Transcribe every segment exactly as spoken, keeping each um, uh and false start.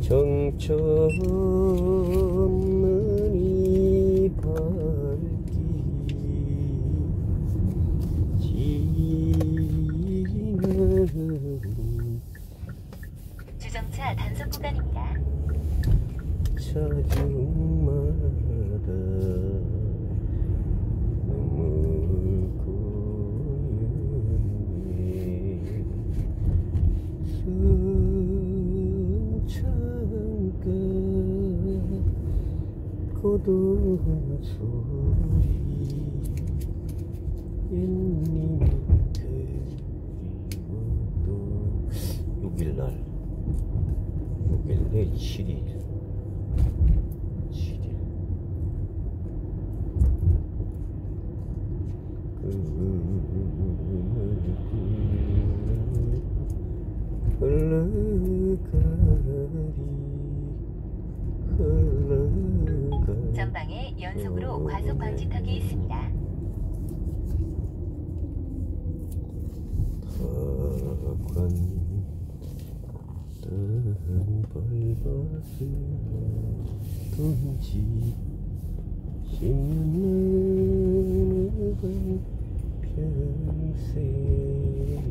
정처 없는 이 발길 지나는 주정차 단속 구간입니다. 차중마다 눈물 고였네. 순창가 고동 소리 옛님이 그리워도 육일날 육일 내일 칠일 칠일 꿈을 흘러가리 전방에 연속으로 과속 방지턱이 있습니다. 타관 딴 발밭을 던지 십년을 간 평생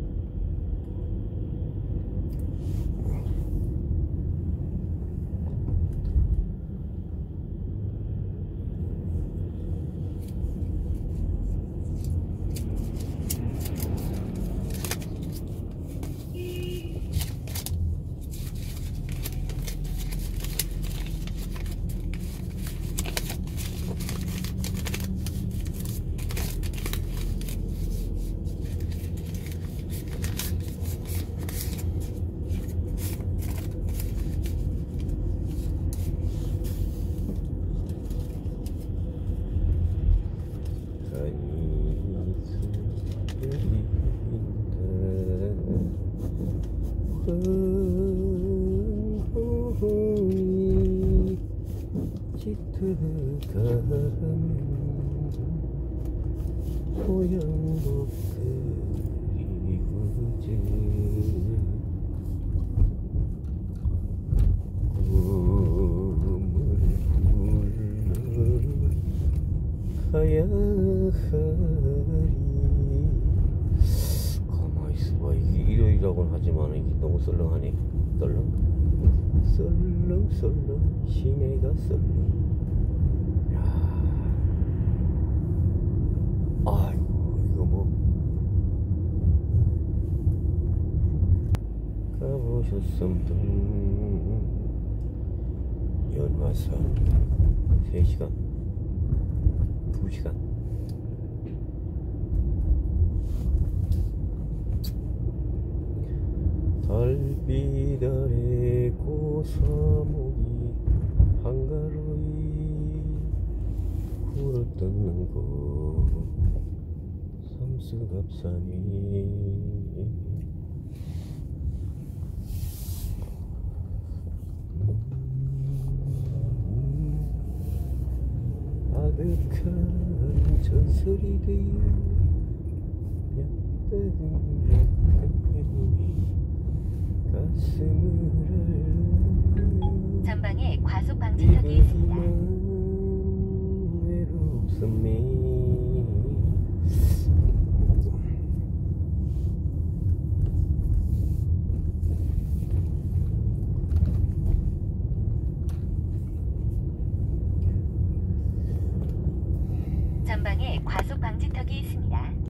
흥흥이 짙어가는 고향도 그리우지 꿈을 불러 가야 하리. 가만히 있어봐. 이게 일요일이라고는 하지만 이게 너무 썰렁하네. 썰렁 썰렁썰렁 시내가 썰렁. 야, 아이고 이거 뭐 가보셨음도 연화산 세 시간 두 시간 달빛 아래 고사목이 한가로이 굴어뜯는 곳 삼수갑산이 아득한 전설이 되어 약간 가슴을 전방에 과속 방지턱이 있습니다. 외롭습니다. 전방에 과속 방지턱이 있습니다.